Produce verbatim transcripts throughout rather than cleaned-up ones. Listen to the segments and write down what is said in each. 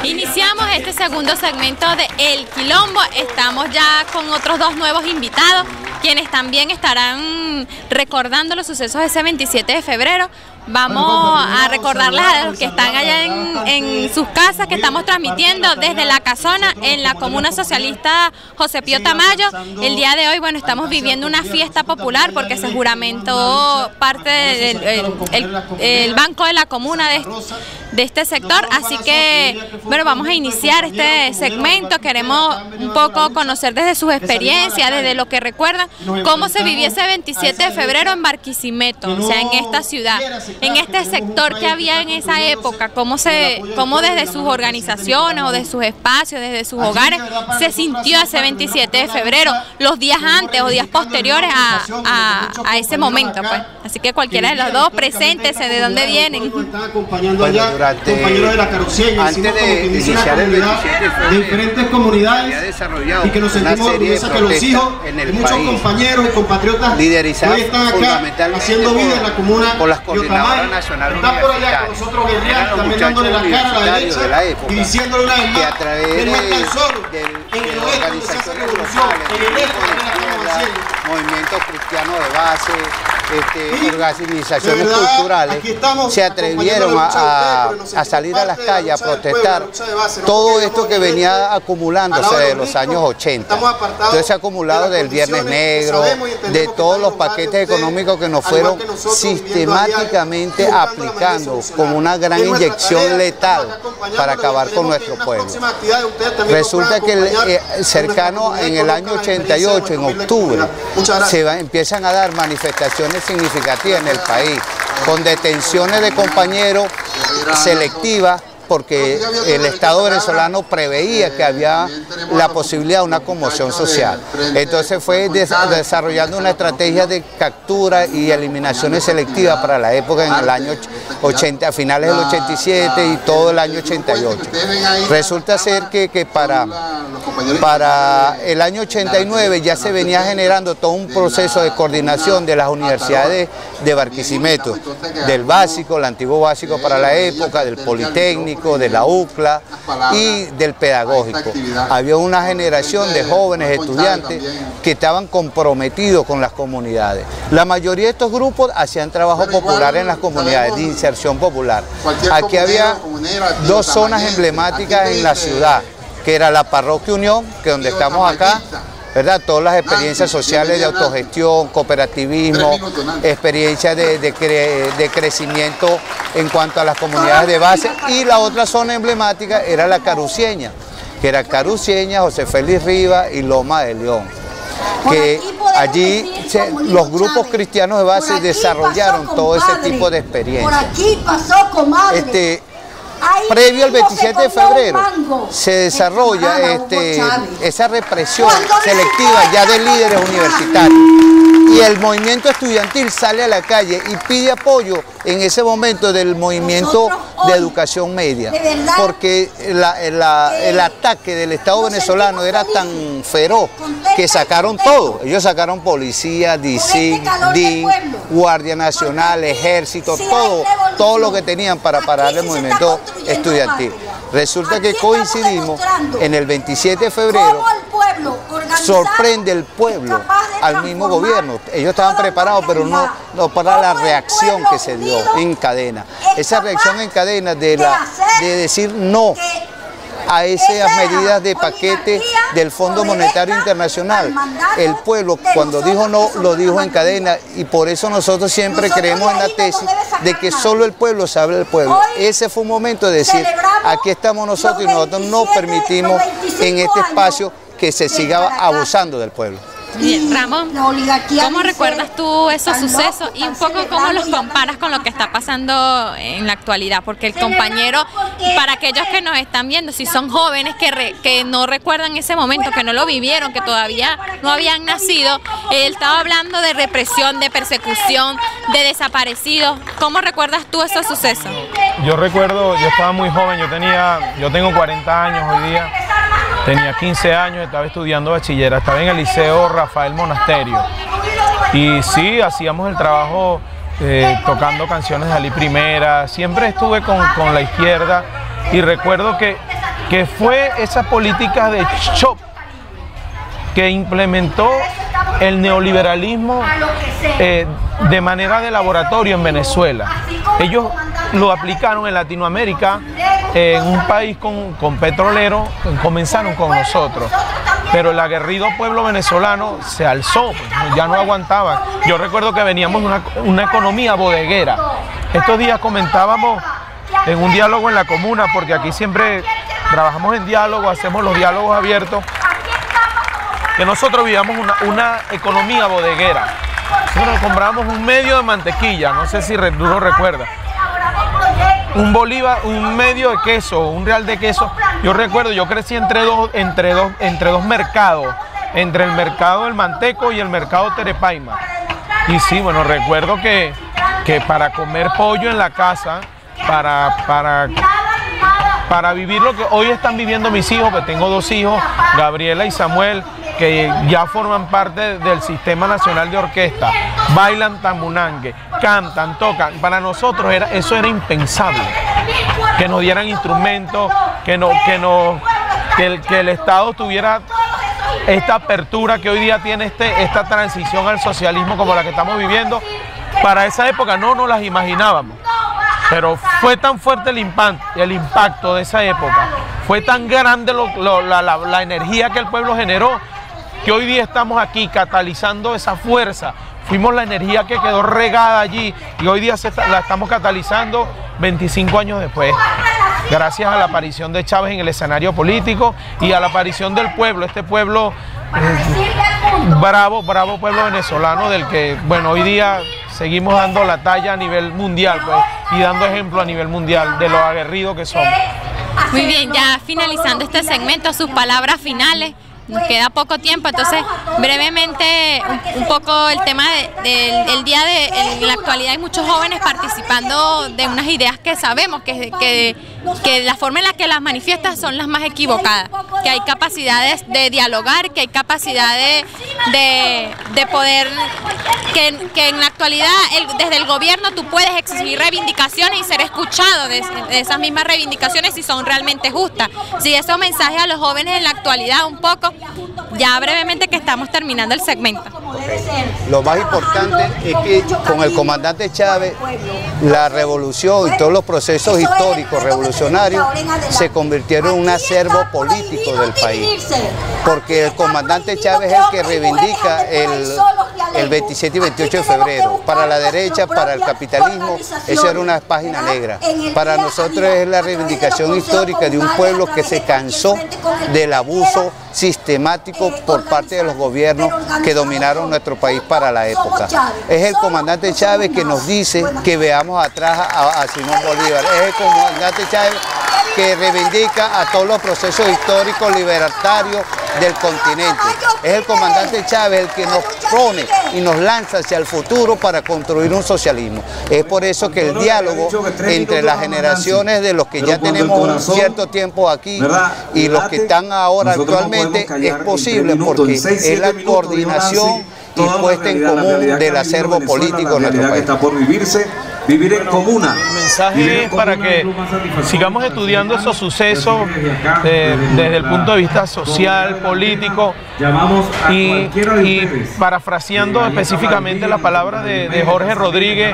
Iniciamos este segundo segmento de El Quilombo. Estamos ya con otros dos nuevos invitados, quienes también estarán recordando los sucesos de ese veintisiete de febrero. Vamos a recordarles a los que están allá en, en sus casas que estamos transmitiendo desde La Casona, en la Comuna Socialista José Pío Tamayo. El día de hoy, bueno, estamos viviendo una fiesta popular porque se juramentó parte del el, el, el banco de la comuna de, de este sector. Así que, bueno, vamos a iniciar este segmento. Queremos un poco conocer desde sus experiencias, desde lo que recuerdan, cómo se vivió ese veintisiete de febrero en Barquisimeto, o sea, en esta ciudad, en este sector que había en esa época, cómo, se, cómo desde sus organizaciones o de sus espacios, desde sus hogares, se sintió ese veintisiete de febrero, los días antes o días posteriores a, a, a ese momento, pues. Así que cualquiera de los dos, preséntese, de dónde vienen. Bueno, durante, compañeros de la Carucieña, antes de iniciar el veintisiete de febrero, de diferentes comunidades, y que nos sentimos orgullosos que los hijos de muchos compañeros y compatriotas liderizados hoy están acá haciendo vida en la comuna por las coordinadoras nacionales universitarias. Nosotros guerreando, también dándole la cara a la derecha de la época, y diciéndole una vez más que a través de, de, de, de organizaciones locales, movimientos cristianos de base, este, organizaciones verdad, culturales, se atrevieron a, a, a salir a las calles a protestar todo esto que venía acumulándose de los años ochenta. Todo ese acumulado del Viernes Negro, de todos los paquetes económicos que nos fueron sistemáticamente aplicando como una gran inyección letal para acabar con nuestro pueblo. Resulta que el, eh, cercano en el año ochenta y ocho, en octubre, se va, empiezan a dar manifestaciones significativas en el país, con detenciones de compañeros selectivas, porque el Estado venezolano preveía que había la posibilidad de una conmoción social. Entonces fue des desarrollando una estrategia de captura y eliminaciones selectivas para la época en el año ochenta, a finales del ochenta y siete y todo el año ochenta y ocho. Resulta ser que, que para, para el año ochenta y nueve ya se venía generando todo un proceso de coordinación de las universidades de, de Barquisimeto, del básico, el antiguo básico para la época, del Politécnico, de la U C L A y del pedagógico. Había una generación de jóvenes estudiantes que estaban comprometidos con las comunidades. La mayoría de estos grupos hacían trabajo popular en las comunidades, de inserción popular. Aquí había dos zonas emblemáticas en la ciudad, que era la Parroquia Unión, que es donde estamos acá, ¿verdad? Todas las experiencias sociales de autogestión, cooperativismo, experiencias de, de, cre, de crecimiento en cuanto a las comunidades de base, y la otra zona emblemática era la Carucieña, que era Carucieña, José Félix Rivas y Loma de León, que allí se, los grupos cristianos de base desarrollaron todo ese tipo de experiencias. Por aquí pasó, comadre. Este, Previo al veintisiete de febrero se desarrolla este, esa represión selectiva ya de líderes universitarios, y el movimiento estudiantil sale a la calle y pide apoyo en ese momento del movimiento de educación media, porque la, la, el ataque del Estado venezolano era tan feroz que sacaron todo. Ellos sacaron policía, D I C, D I N, Guardia Nacional, Ejército, todo, todo lo que tenían para parar el movimiento estudiantil. Resulta que coincidimos en el veintisiete de febrero, sorprende el pueblo al mismo gobierno. Ellos estaban preparados, pero no, no para la reacción que se dio en cadena. Esa reacción en cadena de, la, de decir no a esas medidas de paquete del Fondo Monetario Internacional. El pueblo, cuando dijo no, lo dijo en cadena, y por eso nosotros siempre creemos en la tesis de que solo el pueblo sabe del pueblo. Ese fue un momento de decir, aquí estamos nosotros y nosotros no permitimos en este espacio que se siga abusando del pueblo. Bien, Ramón, ¿cómo recuerdas tú esos sucesos y un poco cómo los comparas con lo que está pasando en la actualidad? Porque el compañero, para aquellos que nos están viendo, si son jóvenes que, re, que no recuerdan ese momento, que no lo vivieron, que todavía no habían nacido, él estaba hablando de represión, de persecución, de desaparecidos. ¿Cómo recuerdas tú esos sucesos? Yo recuerdo, yo estaba muy joven, yo tenía, yo tengo cuarenta años hoy día. Tenía quince años, estaba estudiando bachillerato, estaba en el Liceo Rafael Monasterio. Y sí, hacíamos el trabajo eh, tocando canciones de Ali Primera. Siempre estuve con, con la izquierda, y recuerdo que que fue esa política de shock que implementó el neoliberalismo eh, de manera de laboratorio en Venezuela. Ellos lo aplicaron en Latinoamérica, eh, en un país con, con petrolero, comenzaron con nosotros. Pero el aguerrido pueblo venezolano se alzó, pues, ya no aguantaba. Yo recuerdo que veníamos de una, una economía bodeguera. Estos días comentábamos en un diálogo en la comuna, porque aquí siempre trabajamos en diálogo, hacemos los diálogos abiertos, que nosotros vivíamos una, una economía bodeguera. Nosotros compramos un medio de mantequilla, no sé si tú lo recuerdas, un bolívar, un medio de queso, un real de queso. Yo recuerdo, yo crecí entre dos, entre dos, entre dos mercados, entre el mercado del Manteco y el mercado Terepaima. Y sí, bueno, recuerdo que, que para comer pollo en la casa, para, para, para vivir lo que hoy están viviendo mis hijos, que tengo dos hijos, Gabriela y Samuel, que ya forman parte del Sistema Nacional de Orquesta, bailan tambunangue, cantan, tocan. Para nosotros era, eso era impensable, que nos dieran instrumentos, que, no, que, no, que, el, que el Estado tuviera esta apertura que hoy día tiene este, esta transición al socialismo como la que estamos viviendo. Para esa época no nos las imaginábamos, pero fue tan fuerte el impacto, el impacto de esa época, fue tan grande lo, lo, la, la, la energía que el pueblo generó, que hoy día estamos aquí catalizando esa fuerza. Fuimos la energía que quedó regada allí y hoy día se, la estamos catalizando veinticinco años después, gracias a la aparición de Chávez en el escenario político y a la aparición del pueblo, este pueblo eh, bravo, bravo pueblo venezolano, del que, bueno, hoy día seguimos dando la talla a nivel mundial, pues, y dando ejemplo a nivel mundial de lo aguerridos que somos. Muy bien, ya finalizando este segmento, sus palabras finales. Nos queda poco tiempo, entonces brevemente un, un poco el tema del de, de, día de, en la actualidad hay muchos jóvenes participando de unas ideas que sabemos que, que, que la forma en la que las manifiestas son las más equivocadas, que hay capacidades de dialogar, que hay capacidad de, de, de poder, que, que en la actualidad el, desde el gobierno tú puedes exigir reivindicaciones y ser escuchado de, de esas mismas reivindicaciones si son realmente justas. Si esos mensajes a los jóvenes en la actualidad un poco, ya brevemente que estamos terminando el segmento. Okay. Lo más importante es que con el comandante Chávez la revolución y todos los procesos históricos revolucionarios se convirtieron en un acervo político del país, porque el comandante Chávez es el que reivindica el, el veintisiete y veintiocho de febrero. Para la derecha, para el capitalismo, eso era una página negra. Para nosotros es la reivindicación histórica de un pueblo que se cansó del abuso sistemático por parte de los gobiernos que dominaron nuestro país para la época. Es el comandante Chávez que nos dice que veamos atrás a, a Simón Bolívar. Es el comandante Chávez que reivindica a todos los procesos históricos libertarios del continente. Es el comandante Chávez el que nos pone y nos lanza hacia el futuro para construir un socialismo. Es por eso que el diálogo entre las generaciones de los que ya tenemos un cierto tiempo aquí y los que están ahora actualmente es posible, porque es la coordinación y puesta en común del acervo político de nuestro país. Está por vivirse. Vivir en comuna. El mensaje es para que sigamos estudiando esos sucesos eh, desde el punto de vista social, político y, y parafraseando específicamente las palabras de, de Jorge Rodríguez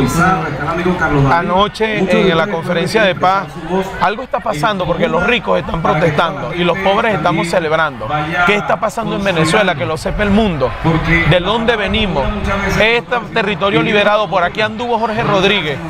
anoche en la conferencia de paz. Algo está pasando porque los ricos están protestando y los pobres estamos celebrando. ¿Qué está pasando en Venezuela? Que lo sepa el mundo. ¿De dónde venimos? Este territorio liberado, por aquí anduvo Jorge Rodríguez.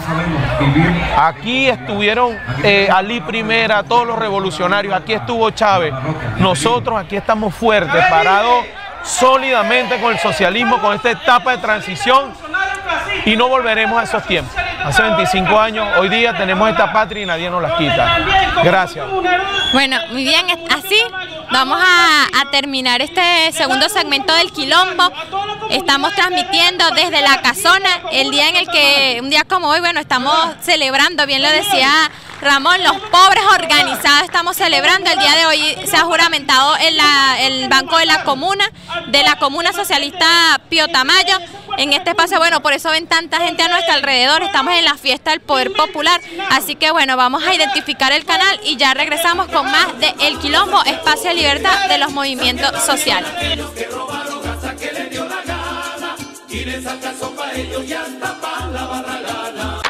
Aquí estuvieron eh, Alí Primera, todos los revolucionarios, aquí estuvo Chávez. Nosotros aquí estamos fuertes, parados sólidamente con el socialismo, con esta etapa de transición y no volveremos a esos tiempos. Hace veinticinco años, hoy día tenemos esta patria y nadie nos la quita. Gracias. Bueno, muy bien, así vamos a, a terminar este segundo segmento del Quilombo. Estamos transmitiendo desde La Casona, el día en el que, un día como hoy, bueno, estamos celebrando, bien lo decía Ramón, los pobres organizados estamos celebrando. El día de hoy se ha juramentado en la, el Banco de la Comuna, de la Comuna Socialista Pío Tamayo. En este espacio, bueno, por eso ven tanta gente a nuestro alrededor. Estamos en la fiesta del Poder Popular. Así que bueno, vamos a identificar el canal y ya regresamos con más de El Quilombo, espacio de libertad de los movimientos sociales. Y le saca sopa a ellos y hasta pa' la barragana.